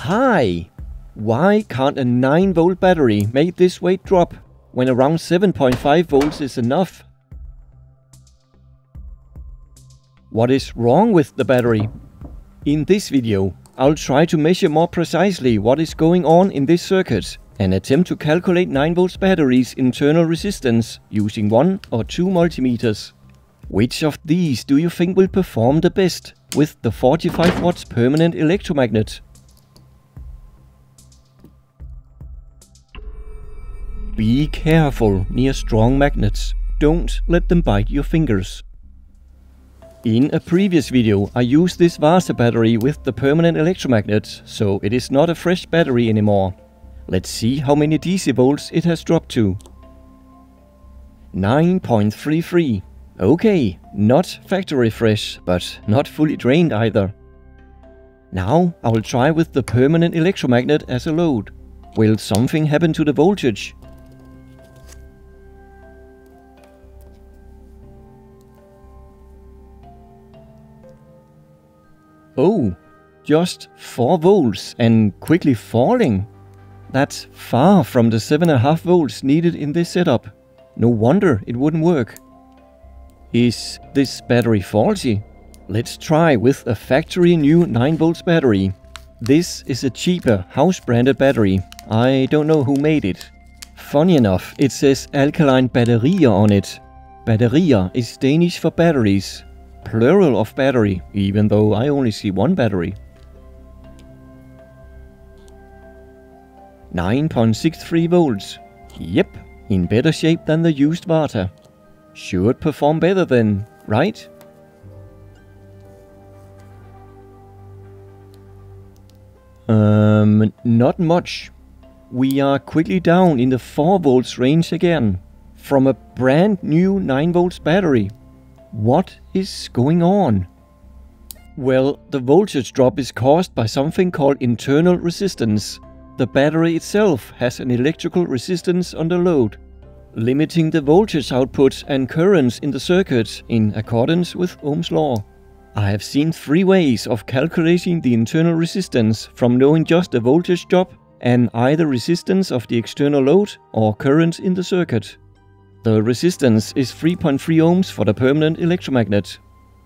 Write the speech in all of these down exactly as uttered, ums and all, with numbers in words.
Hi! Why can't a nine volt battery make this weight drop when around seven point five volts is enough? What is wrong with the battery? In this video, I'll try to measure more precisely what is going on in this circuit and attempt to calculate nine volts battery's internal resistance using one or two multimeters. Which of these do you think will perform the best with the forty-five watts permanent electromagnet? Be careful near strong magnets. Don't let them bite your fingers. In a previous video, I used this Vasa battery with the permanent electromagnet, so it is not a fresh battery anymore. Let's see how many D C volts it has dropped to. nine point three three. Okay, not factory fresh, but not fully drained either. Now I will try with the permanent electromagnet as a load. Will something happen to the voltage? Oh, just four volts and quickly falling. That's far from the seven point five volts needed in this setup. No wonder it wouldn't work. Is this battery faulty? Let's try with a factory new nine volts battery. This is a cheaper house branded battery. I don't know who made it. Funny enough, it says alkaline batterier on it. Batterier is Danish for batteries. Plural of battery, even though I only see one battery. nine point six three volts. Yep, in better shape than the used Vata. Should perform better then, right? Um, not much. We are quickly down in the four volts range again. From a brand new nine volts battery. What is going on? Well, the voltage drop is caused by something called internal resistance. The battery itself has an electrical resistance under load, limiting the voltage output and currents in the circuit in accordance with Ohm's law. I have seen three ways of calculating the internal resistance from knowing just the voltage drop and either resistance of the external load or current in the circuit. The resistance is three point three ohms for the permanent electromagnet.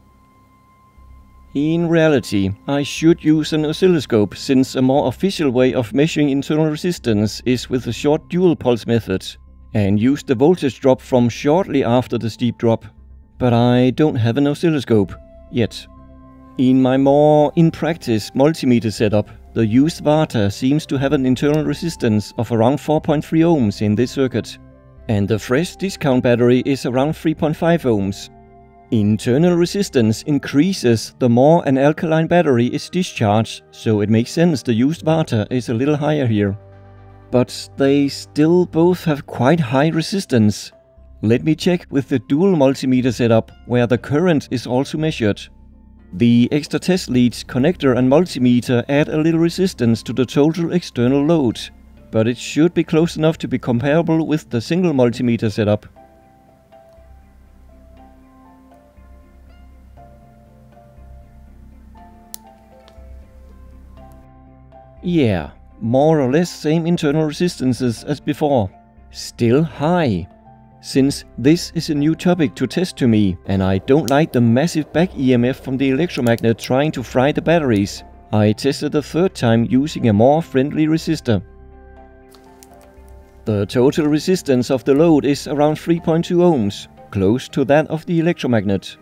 In reality, I should use an oscilloscope, since a more official way of measuring internal resistance is with the short dual pulse method, and use the voltage drop from shortly after the steep drop. But I don't have an oscilloscope yet. In my more in-practice multimeter setup, the used Vata seems to have an internal resistance of around four point three ohms in this circuit. And the fresh discount battery is around three point five ohms. Internal resistance increases the more an alkaline battery is discharged, so it makes sense the used Vata is a little higher here. But they still both have quite high resistance. Let me check with the dual multimeter setup, where the current is also measured. The extra test leads, connector and multimeter add a little resistance to the total external load, but it should be close enough to be comparable with the single multimeter setup. Yeah, more or less same internal resistances as before. Still high. Since this is a new topic to test to me, and I don't like the massive back E M F from the electromagnet trying to fry the batteries, I tested the third time using a more friendly resistor. The total resistance of the load is around three point two ohms, close to that of the electromagnet.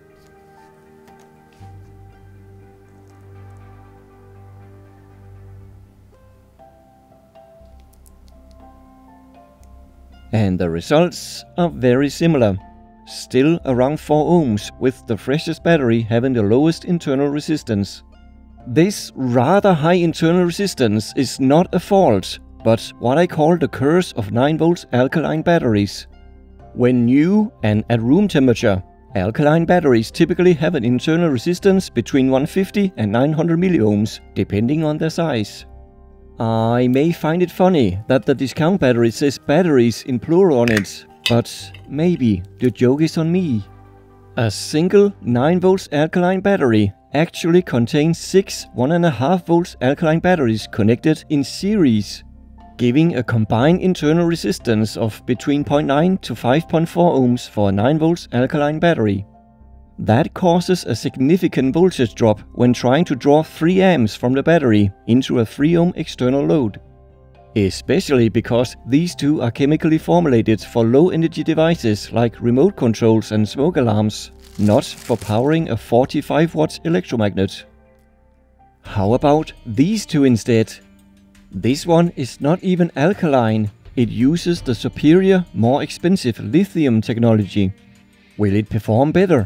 And the results are very similar. Still around four ohms, with the freshest battery having the lowest internal resistance. This rather high internal resistance is not a fault, but what I call the curse of nine volts alkaline batteries. When new and at room temperature, alkaline batteries typically have an internal resistance between one hundred fifty and nine hundred milliohms, depending on their size. I may find it funny that the discount battery says batteries in plural on it, but maybe the joke is on me. A single nine volts alkaline battery actually contains six one point five volts alkaline batteries connected in series, giving a combined internal resistance of between zero point nine to five point four ohms for a nine volts alkaline battery. That causes a significant voltage drop when trying to draw three amps from the battery into a three ohm external load. Especially because these two are chemically formulated for low energy devices like remote controls and smoke alarms, not for powering a forty-five watt electromagnet. How about these two instead? This one is not even alkaline, it uses the superior, more expensive lithium technology. Will it perform better?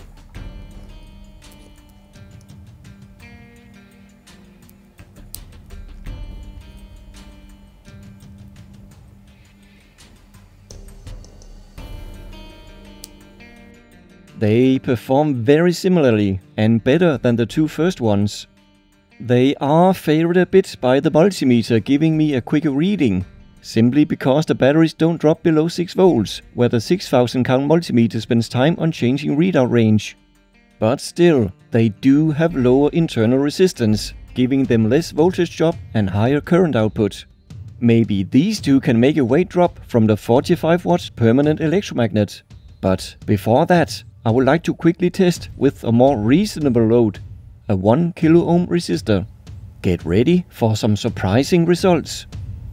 They perform very similarly and better than the two first ones. They are favored a bit by the multimeter giving me a quicker reading, simply because the batteries don't drop below six volts, where the six thousand count multimeter spends time on changing readout range. But still, they do have lower internal resistance, giving them less voltage drop and higher current output. Maybe these two can make a weight drop from the forty-five watt permanent electromagnet. But before that, I would like to quickly test with a more reasonable load, a one kilo ohm resistor. Get ready for some surprising results.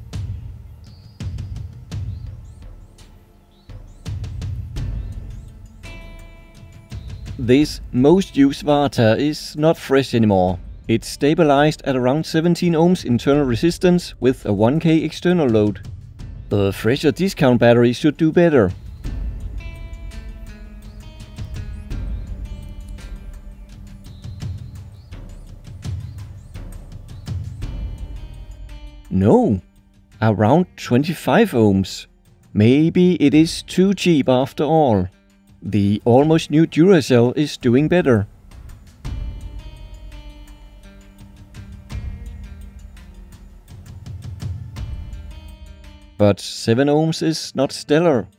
This most used Varta is not fresh anymore. It's stabilized at around seventeen ohms internal resistance with a one K external load. The fresher discount battery should do better. No, around twenty-five ohms. Maybe it is too cheap after all. The almost new Duracell is doing better. But seven ohms is not stellar.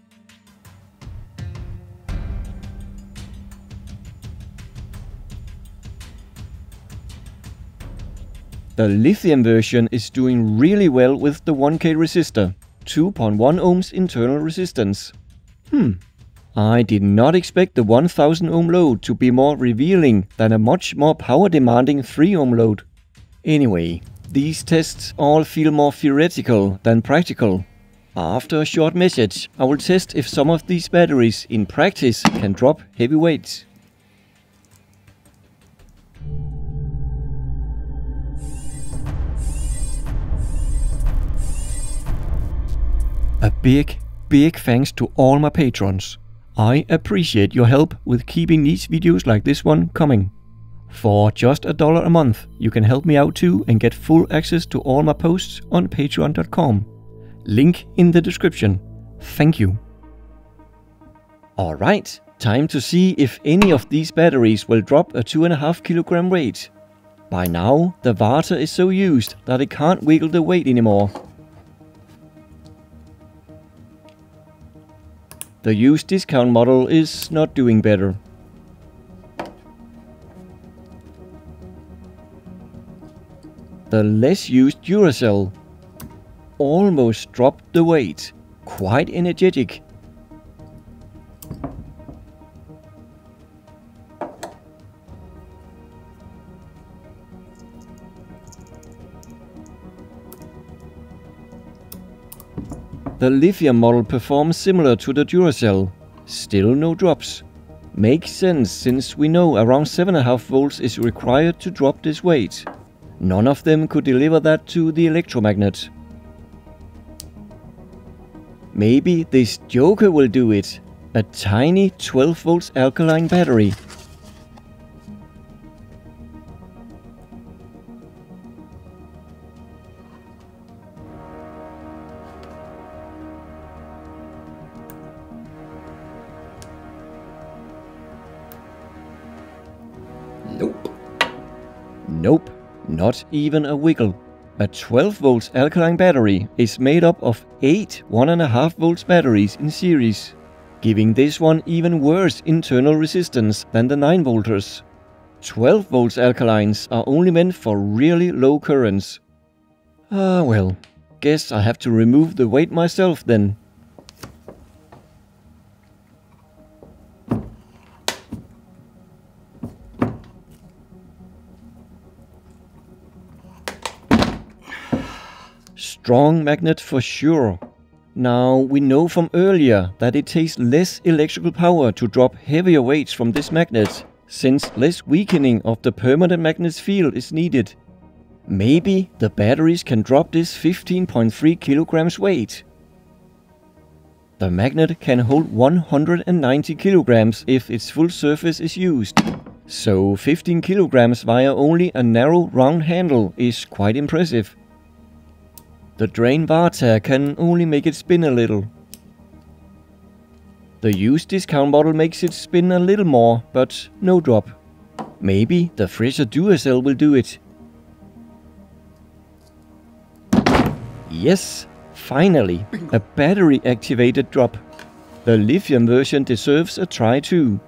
The lithium version is doing really well with the one K resistor, two point one ohms internal resistance. Hmm, I did not expect the one thousand ohm load to be more revealing than a much more power demanding three ohm load. Anyway, these tests all feel more theoretical than practical. After a short message, I will test if some of these batteries in practice can drop heavy weights. A big, big thanks to all my patrons. I appreciate your help with keeping these videos like this one coming. For just a dollar a month, you can help me out too and get full access to all my posts on patreon dot com. Link in the description. Thank you. Alright, time to see if any of these batteries will drop a two point five kilogram weight. By now, the Varta is so used that it can't wiggle the weight anymore. The used discount model is not doing better. The less used Duracell almost dropped the weight. Quite energetic. The lithium model performs similar to the Duracell. Still no drops. Makes sense since we know around seven point five volts is required to drop this weight. None of them could deliver that to the electromagnet. Maybe this joker will do it. A tiny twelve volts alkaline battery. Nope. Nope, not even a wiggle. A twelve volts alkaline battery is made up of eight one point five volts batteries in series, giving this one even worse internal resistance than the nine volters. twelve volts alkalines are only meant for really low currents. Ah well, guess I have to remove the weight myself then. Strong magnet for sure. Now we know from earlier that it takes less electrical power to drop heavier weights from this magnet, since less weakening of the permanent magnet's field is needed. Maybe the batteries can drop this fifteen point three kilograms weight. The magnet can hold one hundred ninety kilograms if its full surface is used. So fifteen kilograms via only a narrow round handle is quite impressive. The drain bar tag can only make it spin a little. The used discount model makes it spin a little more, but no drop. Maybe the fresher Duracell will do it. Yes, finally, a battery activated drop. The lithium version deserves a try too.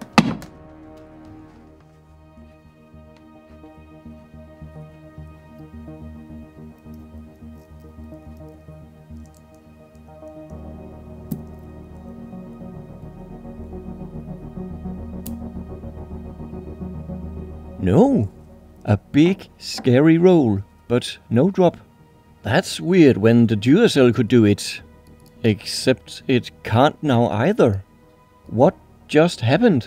No, a big scary roll, but no drop. That's weird when the Duracell could do it. Except it can't now either. What just happened?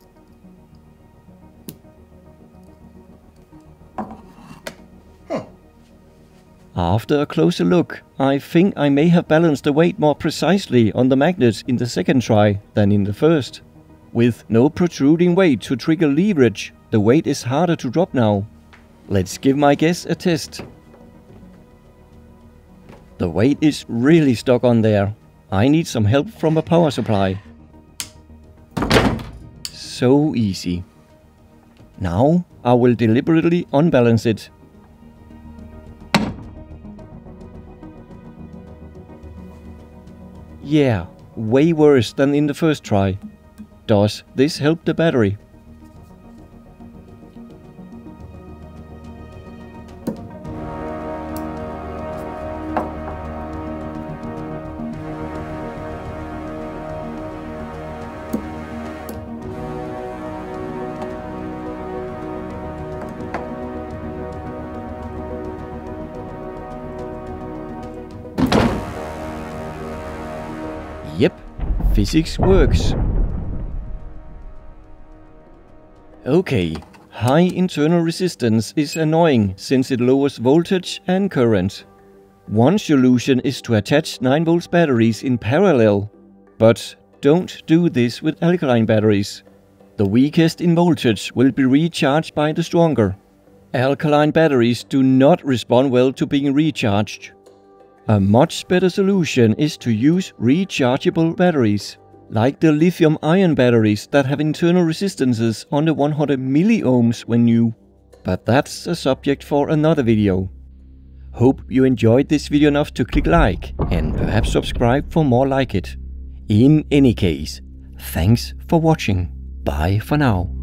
Huh. After a closer look, I think I may have balanced the weight more precisely on the magnet in the second try than in the first. With no protruding weight to trigger leverage, the weight is harder to drop now. Let's give my guess a test. The weight is really stuck on there. I need some help from a power supply. So easy. Now I will deliberately unbalance it. Yeah, way worse than in the first try. Does this help the battery? Yep, physics works. Okay, high internal resistance is annoying since it lowers voltage and current. One solution is to attach nine volts batteries in parallel, but don't do this with alkaline batteries. The weakest in voltage will be recharged by the stronger. Alkaline batteries do not respond well to being recharged. A much better solution is to use rechargeable batteries, like the lithium-ion batteries that have internal resistances under one hundred milliohms when new. But that's a subject for another video. Hope you enjoyed this video enough to click like and perhaps subscribe for more like it. In any case, thanks for watching. Bye for now.